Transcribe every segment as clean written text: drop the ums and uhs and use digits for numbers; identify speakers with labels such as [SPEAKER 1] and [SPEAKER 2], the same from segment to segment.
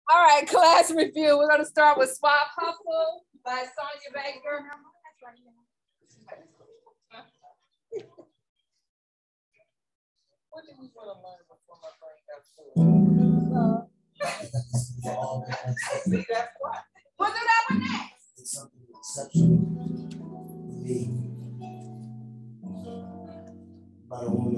[SPEAKER 1] All right, class review. We're going to start with Suave Hustle by Sonia Baker. What did we want to learn before my brain got full? See, that's why. We'll do that one next. It's something exceptional. By a woman.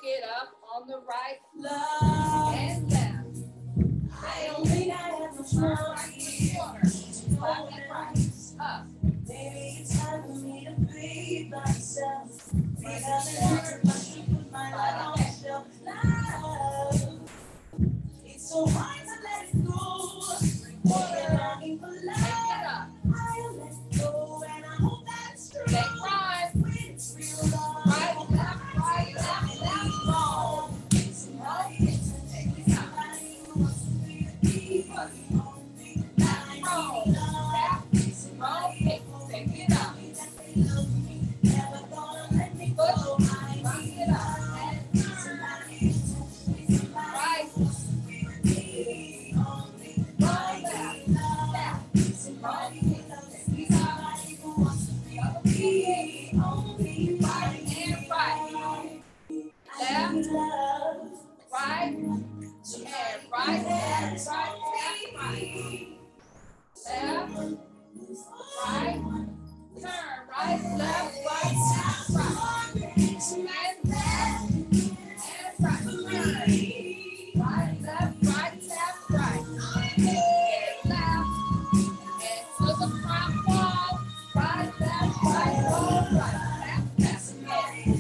[SPEAKER 2] it up on the right, love and left.
[SPEAKER 1] I don't think I have much more.
[SPEAKER 2] Clap it right, up.
[SPEAKER 1] Maybe it's time for me to be myself. Because I put my life on the shelf. Love, it's so hard to let it go. We're longing for love. I'll let go and I hope that's true.
[SPEAKER 2] Stay right.
[SPEAKER 1] When it's real love.
[SPEAKER 2] Right, left, wrong.
[SPEAKER 1] Somebody who wants to be the key.
[SPEAKER 2] Wrong. Left, wrong. Take it up.
[SPEAKER 1] Never gonna let me go.
[SPEAKER 2] Rock it up. And turn. Right. Wrong, left. Left. Wrong. Right and right. Left, right, and right, left, right, left, right. Left, right, turn, right, left, right, and left, and right, turn. Right, left, right, and left, and to the front wall. Right, left, wall, right, left, and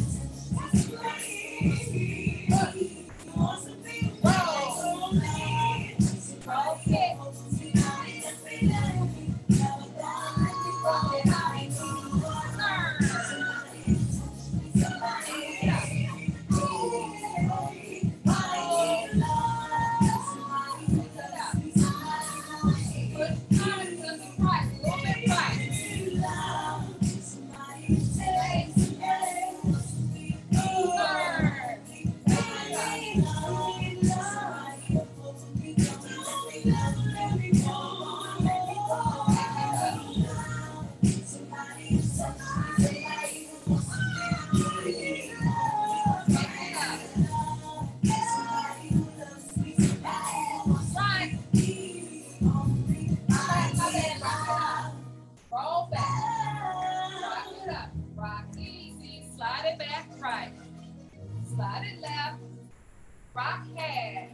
[SPEAKER 2] roll back, rock it up, rock easy, slide it back right, slide it left, rock half,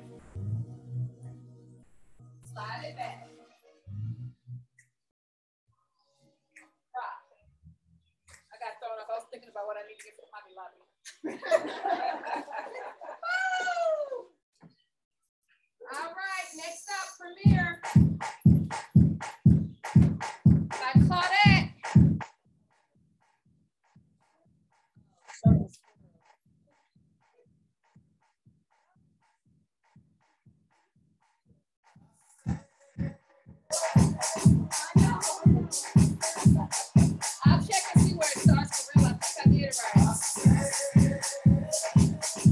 [SPEAKER 2] slide it back, rock. I got thrown off. I was thinking about what I need to get for Hobby Lobby. All right, next up, Premiere by Claudette. I'll check and see where it starts for real. I think I did it right.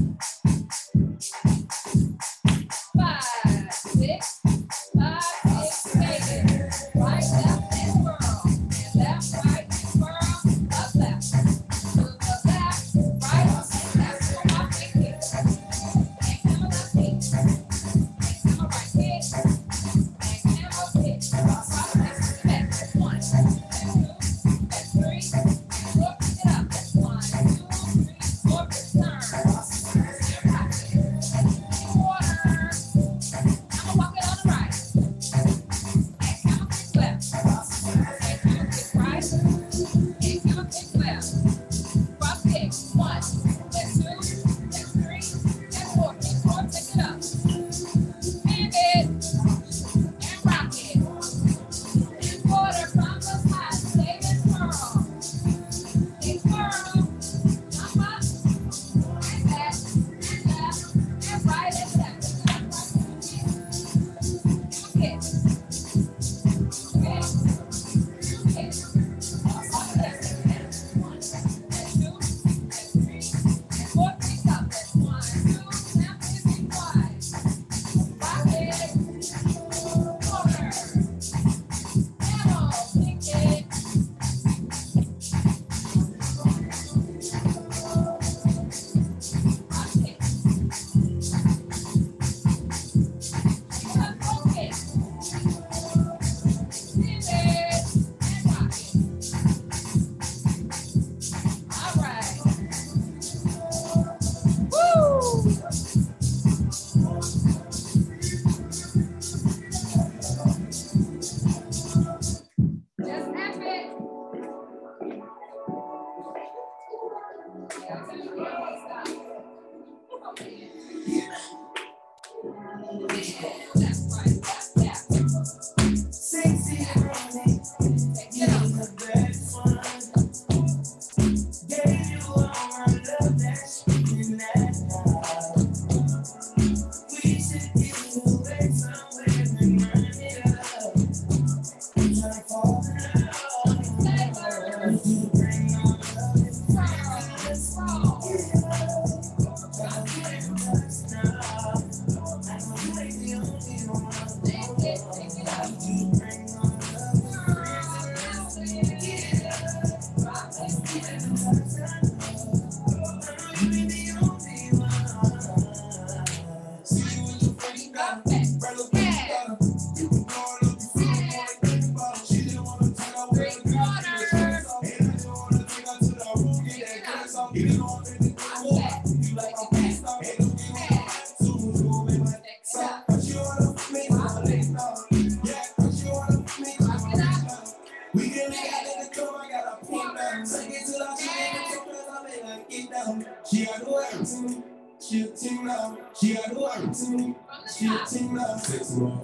[SPEAKER 1] low. She got to work too. She a ting low. Sexy more.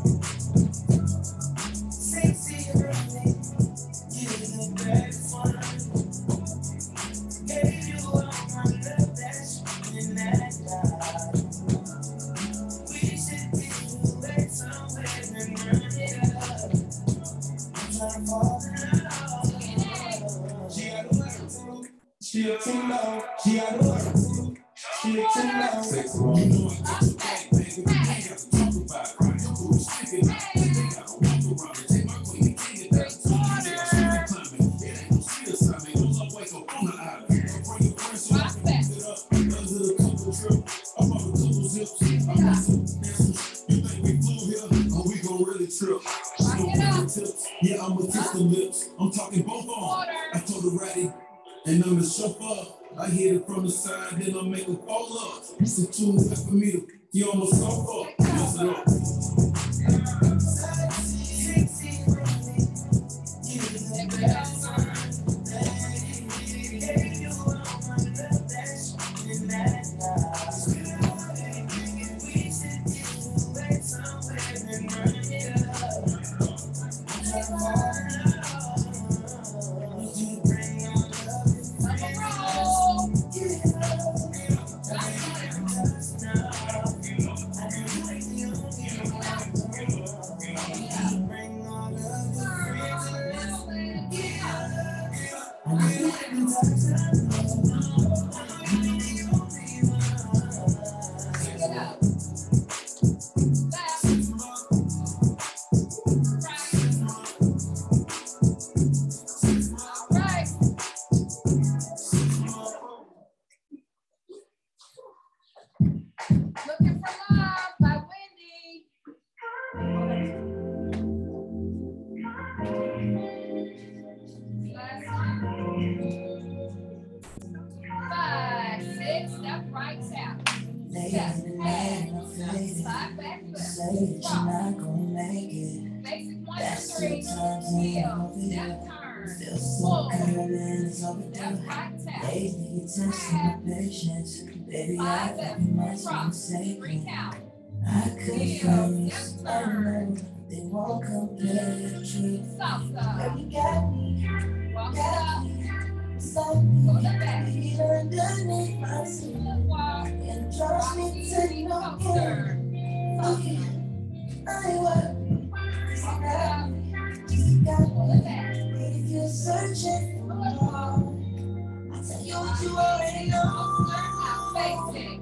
[SPEAKER 1] Sexy early. You look bad fun. Gave you all my love that's in that time. We should be away somewhere and run it up. I'm trying to fall in love. She got to work too. She a ting low. She got to work too. She a ting low. Sexy more. You know I got your back, baby. We ain't got to talk about it. Right? Your booty sticking out. They gotta walk around and take my queen and king it down. So you see her super climbing. It ain't no see us time. Ain't no wake up on the island. Bring your friends so I can pick it up. Those are the couple trips. I'm on a couple zips. I'm on some dancers. You think we flew here? Or we gon' really trip? Tips. Yeah, I'ma kiss the lips. I'm talking both on. I told her ready. And I'm the chauffeur. I hit it from the side, then I make it fall up. It's a tune left for me to you almost so up. Listen up.
[SPEAKER 2] Looking for Love by Wendy. 5, 6, step right out. Step head, slide back left. Rock. Basic 1 to 3. Heel, step turn. 4, step right tap. 5 left, rock. 3 count. Heel, step turn.
[SPEAKER 1] They won't compare the truth.
[SPEAKER 2] Salsa.
[SPEAKER 1] Baby got me,
[SPEAKER 2] Walk it up.
[SPEAKER 1] go
[SPEAKER 2] to the back.
[SPEAKER 1] Even underneath my skin.
[SPEAKER 2] Walk.
[SPEAKER 1] And trust me to you don't care. Okay, I work.
[SPEAKER 2] Walk it up.
[SPEAKER 1] You got
[SPEAKER 2] Pull it back.
[SPEAKER 1] me if you're searching for more. I tell you what you already know.
[SPEAKER 2] Basic.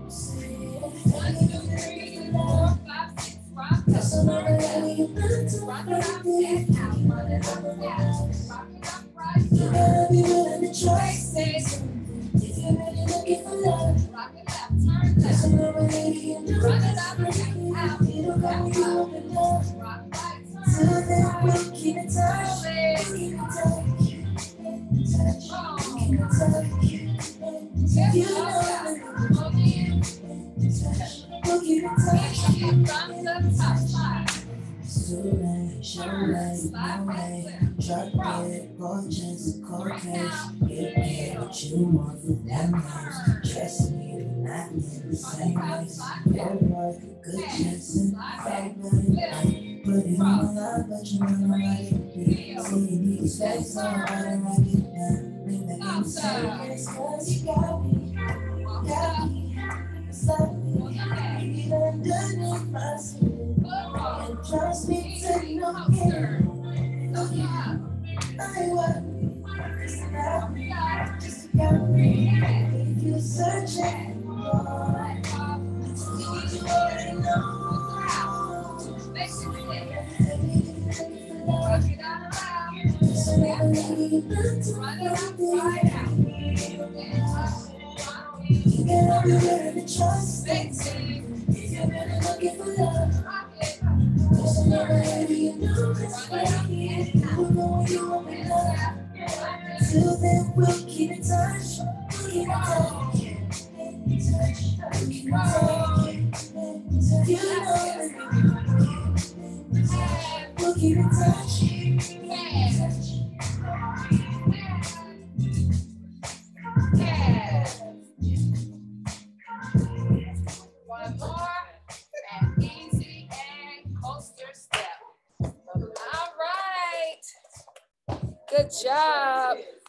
[SPEAKER 2] 1, 2, 3, 4, 5, 6. Rock it
[SPEAKER 1] That's
[SPEAKER 2] up.
[SPEAKER 1] another way you put to
[SPEAKER 2] Rock it up and out. Run it up and down. Rock it up right
[SPEAKER 1] You
[SPEAKER 2] side.
[SPEAKER 1] gotta be willing to trust.
[SPEAKER 2] Basic.
[SPEAKER 1] If you're really looking for love.
[SPEAKER 2] Rock it up. Turn
[SPEAKER 1] That's
[SPEAKER 2] left.
[SPEAKER 1] another way you do.
[SPEAKER 2] Run it up and out.
[SPEAKER 1] It'll come you up and down.
[SPEAKER 2] Rock right.
[SPEAKER 1] Till
[SPEAKER 2] Turn
[SPEAKER 1] then
[SPEAKER 2] right.
[SPEAKER 1] we'll keep in touch.
[SPEAKER 2] Pull it.
[SPEAKER 1] Keep in touch.
[SPEAKER 2] Oh.
[SPEAKER 1] Keep in touch.
[SPEAKER 2] Just
[SPEAKER 1] You
[SPEAKER 2] walk
[SPEAKER 1] know
[SPEAKER 2] out.
[SPEAKER 1] that
[SPEAKER 2] Pull in.
[SPEAKER 1] we'll keep in touch.
[SPEAKER 2] From the top side.
[SPEAKER 1] Suave, Suave,
[SPEAKER 2] Slide back
[SPEAKER 1] Suave,
[SPEAKER 2] left.
[SPEAKER 1] drop it, gorgeous, cold case. Get me what you want from that night. Trust me, we're not in the same place. Your work, a good chance, and fight, but it put it on the line, but you know nobody can do it. So you need to stay somebody like it down. Bring that in the same cause you got me,
[SPEAKER 2] Walk it
[SPEAKER 1] got
[SPEAKER 2] up.
[SPEAKER 1] me. It's like
[SPEAKER 2] Pull the back.
[SPEAKER 1] you done done it my skin.
[SPEAKER 2] Pull roll.
[SPEAKER 1] And trust me to you don't
[SPEAKER 2] Coaster.
[SPEAKER 1] care.
[SPEAKER 2] Look up.
[SPEAKER 1] I work, it's about
[SPEAKER 2] Walk it up.
[SPEAKER 1] just about me.
[SPEAKER 2] Yeah.
[SPEAKER 1] If you're searching for more,
[SPEAKER 2] Right off.
[SPEAKER 1] you already know.
[SPEAKER 2] Make sure you hit it.
[SPEAKER 1] Baby,
[SPEAKER 2] Rock it out loud.
[SPEAKER 1] so never leave you back to
[SPEAKER 2] Run it up,
[SPEAKER 1] nothing.
[SPEAKER 2] right out. And up.
[SPEAKER 1] You gotta be willing to trust.
[SPEAKER 2] Basic.
[SPEAKER 1] If you're really looking for love,
[SPEAKER 2] Rock it.
[SPEAKER 1] so never leave you know it's
[SPEAKER 2] Run it up
[SPEAKER 1] fake.
[SPEAKER 2] and out.
[SPEAKER 1] We're going you up and love. Till then, we'll keep in touch. We'll keep in touch. Keep in touch. Keep in touch. You know that we'll keep in touch.
[SPEAKER 2] Good job.